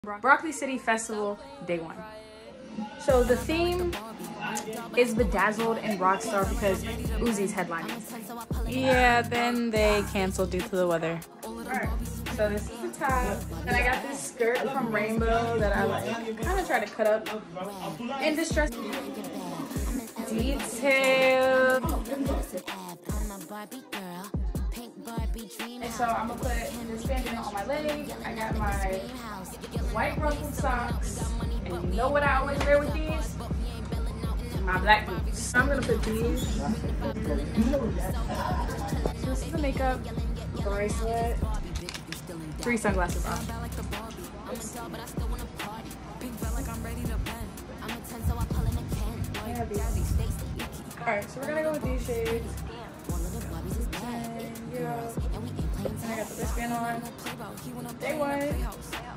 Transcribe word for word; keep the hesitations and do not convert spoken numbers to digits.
Broccoli City Festival, day one. So the theme is Bedazzled and Rockstar because Uzi's headlining. Yeah, then they canceled due to the weather. Alright, so this is the top. And I got this skirt from Rainbow that I like. Kind of try to cut up in distress. Detail. And so I'm gonna put this bandana on my leg. I got my white ruffled socks. And you know what I always wear with these? My black boots. I'm gonna put these. So this is the makeup, bracelet, three sunglasses on. Alright, so we're gonna go with these shades. And, yeah. And I got the wristband on. Day one.